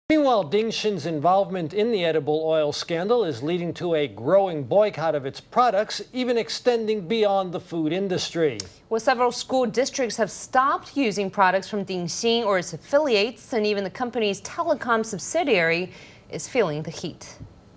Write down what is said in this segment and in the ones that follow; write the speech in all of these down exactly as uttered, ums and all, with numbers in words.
Meanwhile, Hsin's involvement in the edible oil scandal is leading to a growing boycott of its products, even extending beyond the food industry. Well, several school districts have stopped using products from Hsin or its affiliates, and even the company's telecom subsidiary is feeling the heat.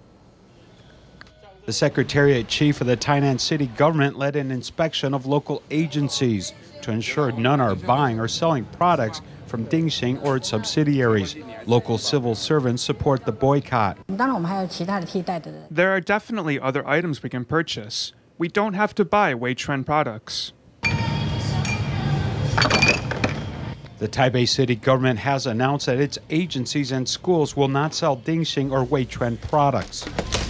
The Secretariat Chief of the Tainan City government led an inspection of local agencies to ensure none are buying or selling products from Hsin or its subsidiaries. Local civil servants support the boycott. There are definitely other items we can purchase. We don't have to buy Chuan products. The Taipei City government has announced that its agencies and schools will not sell Hsin or Chuan products.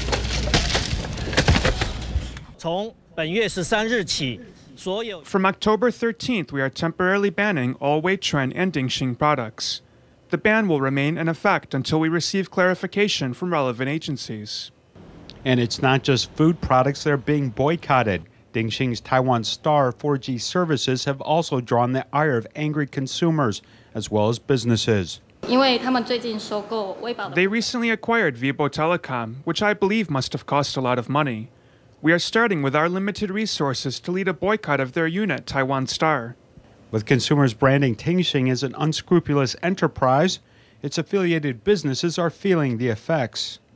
From October thirteenth, we are temporarily banning all Chuan and Hsin products. The ban will remain in effect until we receive clarification from relevant agencies. And it's not just food products that are being boycotted. Hsin's Taiwan Star four G services have also drawn the ire of angry consumers as well as businesses. They recently acquired Vibo Telecom, which I believe must have cost a lot of money. We are starting with our limited resources to lead a boycott of their unit, Taiwan Star. With consumers branding Hsin as an unscrupulous enterprise, its affiliated businesses are feeling the effects.